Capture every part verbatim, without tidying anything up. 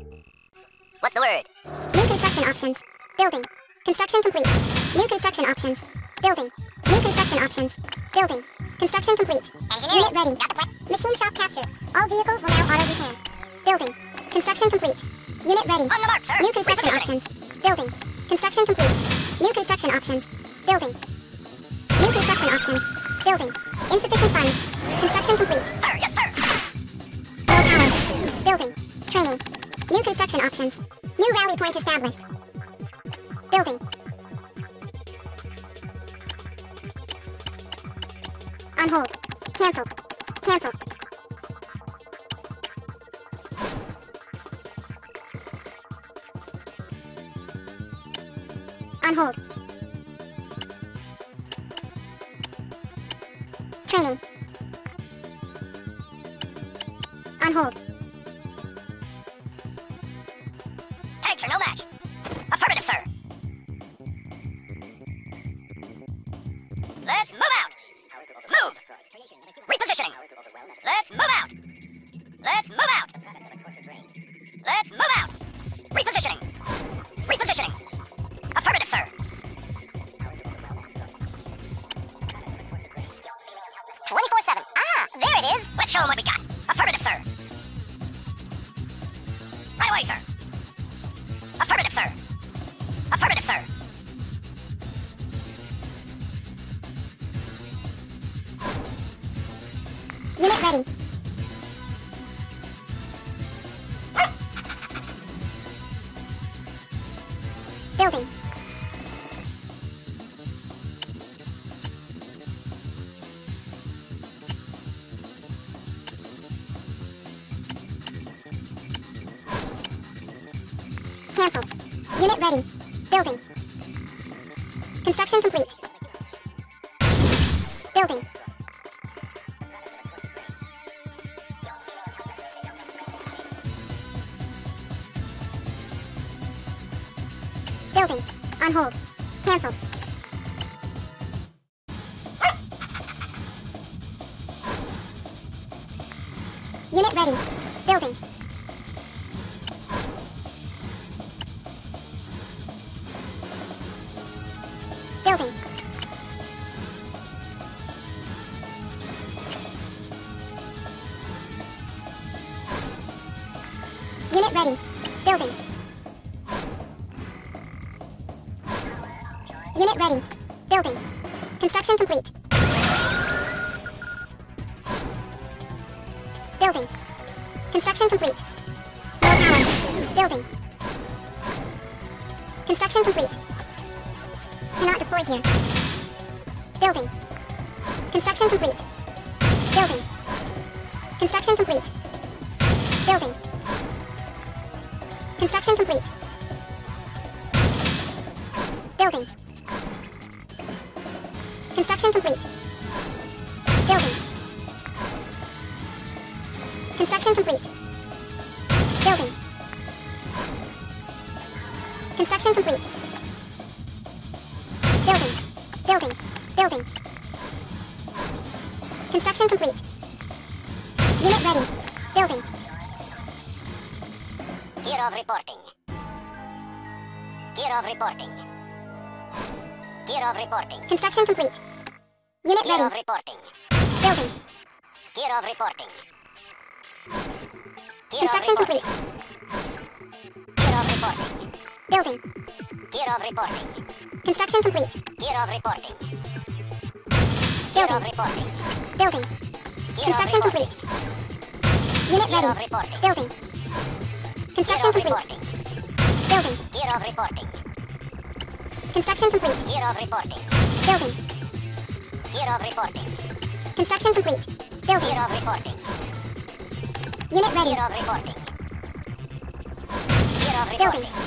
What's the word? New construction options. Building. Construction complete. New construction options. Building. New construction options. Building. Construction complete. Engineering. Unit ready. Got the plan. Machine shop captured. All vehicles will now auto repair. Building. Construction complete. Unit ready. On the mark, sir. New construction options. Building. Construction complete. New construction options. Building. New construction options. Building. Insufficient funds. Construction complete. Sir, yes, sir. Low power. Building. Training. New construction options. New rally point established. Building. On hold. Cancel. Cancel. On hold. Training. On hold. Tanks are no match. Affirmative, sir. Let's move out. Move. Repositioning. Let's move out. Let's move out. Let's move out. Repositioning. Repositioning. Affirmative, sir. twenty-four seven. Ah, there it is. Let's show them what we got. Affirmative, sir. Right away, sir. Affirmative, sir. Affirmative, sir. Unit ready. Building. Cancel. Unit ready. Building. Construction complete. Building. Building. On hold. Cancel. Unit ready. Building. Building. Unit ready. Building. Unit ready. Building. Construction complete. Building. Construction complete. Low power. Building. Construction complete. Cannot deploy here. Building. Construction complete. Building. Construction complete. Building. Construction complete. Building. Construction complete. Building. Construction complete. Building. Construction complete. Building. Building. Building. Construction complete. Unit ready. Building. Gear of reporting. Gear of reporting. Gear of reporting. Construction complete. Unit Gear of ready. reporting. Building. Gear of reporting. Gear Construction of reporting. complete. Gear of reporting. Building. Gear of reporting. Construction complete. Gear of reporting. Gear of Building. reporting. Building. Gear Construction of reporting. complete. Unit Gear of ready. reporting. Building. Gear Construction of complete. reporting. Building. Gear of reporting. Construction complete. Gear of reporting. Building. Gear of reporting. Construction complete. Building. Gear of reporting. Unit ready. Gear of reporting. Gear of Building. reporting.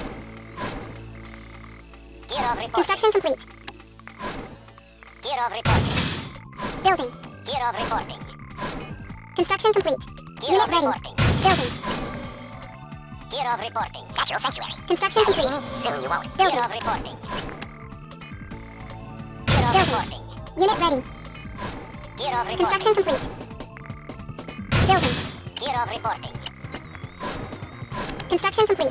Gear of reporting. Construction complete. Gear of reporting. Building. Gear of reporting. Construction complete. Gear Unit of ready. reporting. Building. Gear of reporting. Natural sanctuary. Construction Now you see complete. me, soon you won't. Building. Gear of reporting. Gear of Building. reporting. Unit ready. Gear of reporting. Construction complete. Building. Gear of reporting. Construction complete.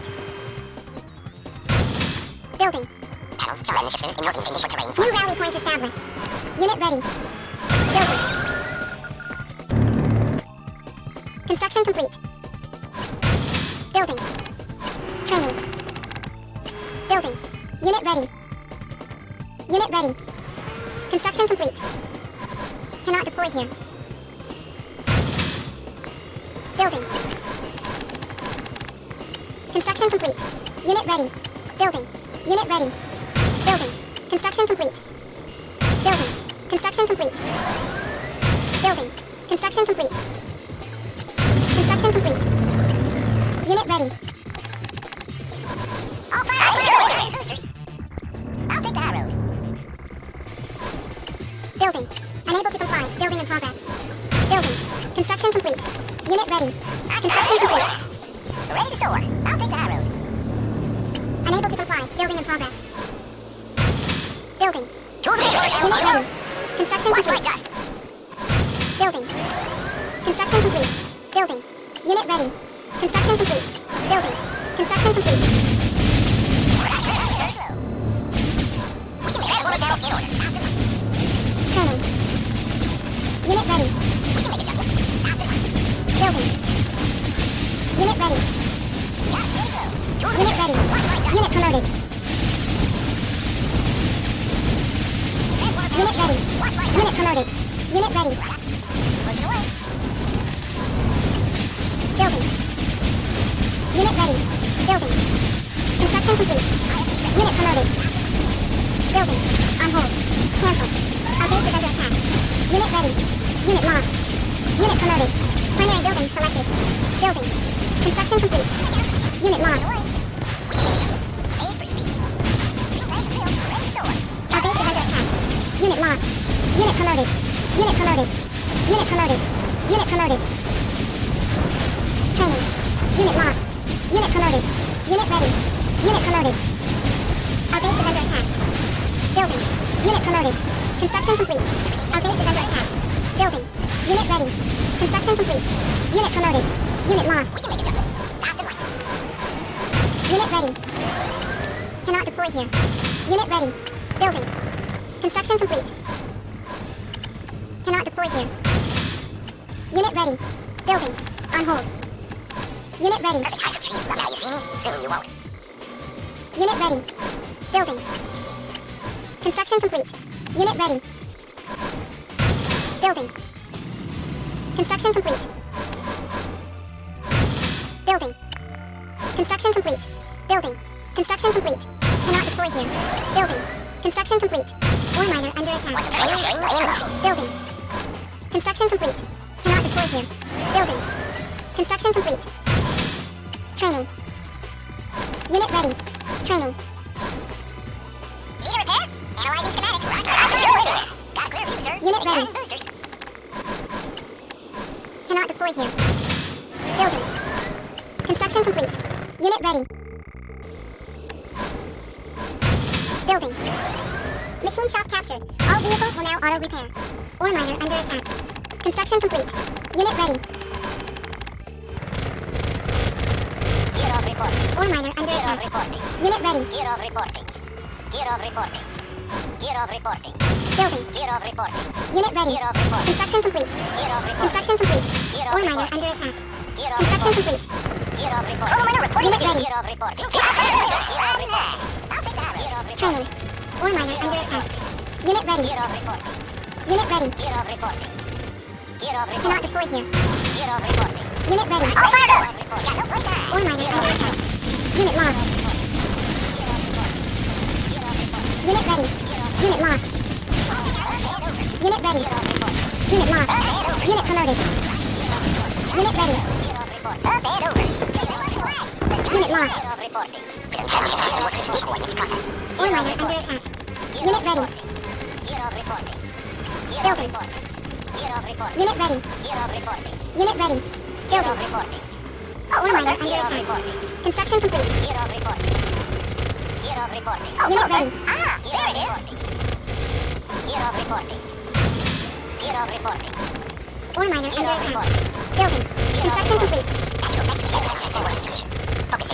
Building. Panels, challenge shifters in northeast initial terrain. New rally point established. Unit ready. Building. Construction complete. Building. Training. Building. Unit ready. Unit ready. Construction complete. Cannot deploy here. Building. Construction complete. Unit ready. Building. Unit ready. Building. Construction complete. Building. Construction complete. Building. Construction complete. Construction complete. Unit ready. All fire boosters. I'll take the high road. Building. Unable to comply. Building in progress. Building. Construction complete. Unit ready. Construction complete. Ready to soar. I'll take the high road. Unable to comply. Building in progress. Building. Tools Unit ready. Construction Watch my complete. dust. Building. Construction complete. Building. Unit ready. Construction complete. Building. Construction complete. We can make that one down in order. Training. Unit ready. We can make adjustments. Building. Unit ready. Unit ready. Unit promoted. Unit ready. Unit promoted. Unit ready. Building. Unit ready. Building. Construction complete. Unit promoted. Building. On hold. Cancel. Our base is under attack. Unit ready. Unit lost. Unit promoted. Primary building selected. Building. Construction complete. Unit lost. Our base is under attack. Unit lost. Unit promoted. Unit promoted. Unit promoted. Unit promoted. Training. Unit lost. Unit promoted. Unit ready. Unit promoted. Our base is under attack. Building. Unit promoted. Construction complete. Our base is under attack. Building. Unit ready. Construction complete. Unit promoted. Unit lost. We can make adjustments. Fast and light. Unit ready. Cannot deploy here. Unit ready. Building. Construction complete. Cannot deploy here. Unit ready. Building. On hold. Unit ready. Perfect height of trees. Now you see me? Soon you won't. Unit ready. Building. Construction complete. Unit ready. Building. Construction complete. Building. Construction complete. Building. Construction complete. Cannot deploy here. Building. Construction complete. Ore miner under attack. Building. Construction complete. Cannot deploy here. Building. Construction complete. Training. Unit ready. Training. Need a repair? Analyzing schematics. Roger. Got a clear view, sir. Unit ready. Boosters. Cannot deploy here. Building. Construction complete. Unit ready. Building. Machine shop captured. All vehicles will now auto repair. Ore miner under attack. Construction complete. Unit ready. Gear of reporting. Ore miner under Gear of attack. reporting. Unit ready. Gear of reporting. Gear of reporting. Gear of reporting. Building. Gear of reporting. Unit ready. Gear of reporting. Construction complete. Gear of reporting. Construction complete. Gear of Ore miner reporting. under attack. Gear of Construction reporting. complete. Gear of reporting. Ore miner reporting. Unit ready. Gear of reporting. Gear of reporting. Gear of reporting. I'll take that. Gear of reporting. Training. Ore miner under attack. Unit ready. Gear of reporting. Unit ready. Gear of reporting. Gear of Cannot reporting. deploy here. Gear of reporting. Unit ready. All fired up. Yeah, no place there. Ore miner under attack. Unit lost. Unit ready. Unit lost. Unit ready. Unit lost. Unit promoted. Unit ready. Unit lost. Ore miner under attack. Unit ready. Building. Unit ready. Unit ready. Building. Ore miner under attack. Construction complete. Unit ready. Ah, there it is. Gear of reporting. Gear of reporting. Ore miner under attack. Building. Construction complete. Focus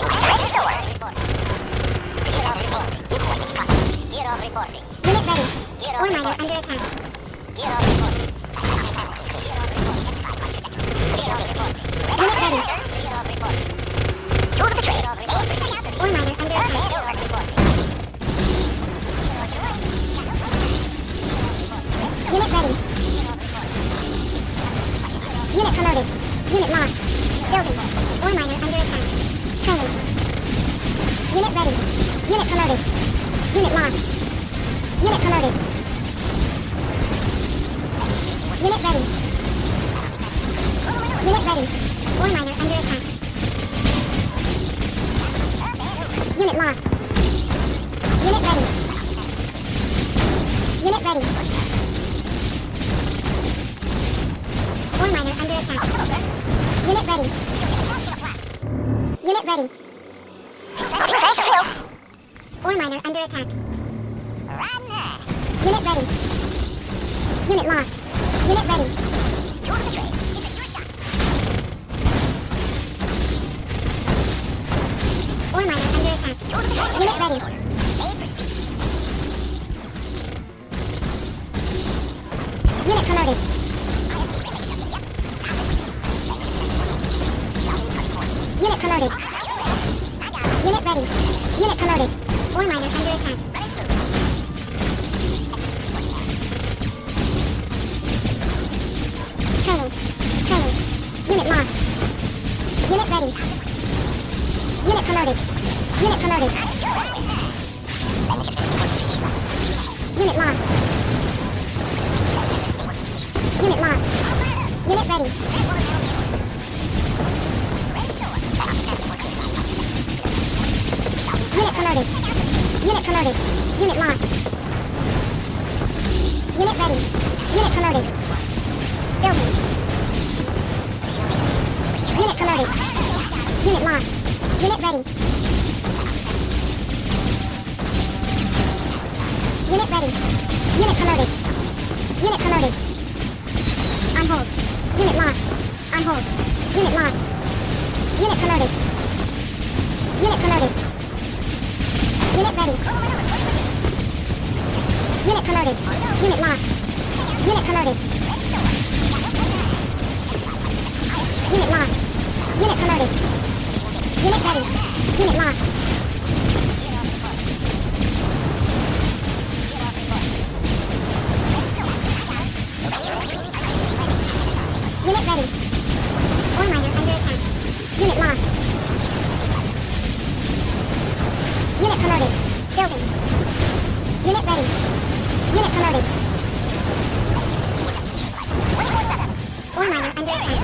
Building. Ore miner under attack. Training. Unit ready. Unit promoted. Unit lost. Unit promoted. Unit ready. Unit ready. Ore miner under attack. Unit lost. Unit ready. Unit ready. Ore miner under attack. Unit ready. Unit ready. Ore miner under attack. Unit ready. Unit lost. Unit ready. Ore miner under attack. Unit ready. Unit promoted. Unit promoted. Unit ready. Unit promoted. Ore miner under attack. Training. Training. Unit lost. Unit ready. Unit promoted. Unit promoted. Unit lost. Unit lost. Unit ready. Unit promoted. Unit promoted. Unit lost. Unit ready. Unit promoted. Building. Unit promoted. Unit lost. Unit ready. Unit ready. Unit promoted. Unit promoted. On hold. Unit lost. On hold. Unit lost. Unit promoted. Unit promoted. Unit ready. Unit promoted. Unit lost. Unit promoted. Unit lost. Unit promoted. Unit ready. Unit lost. Unit ready. Ore miner under attack. Unit lost. Unit promoted. Building. Unit ready. Unit promoted. Ore miner under attack.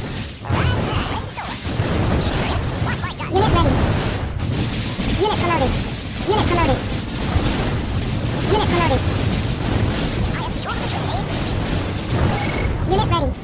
Unit ready. Unit promoted. Unit promoted. Unit promoted. Unit ready.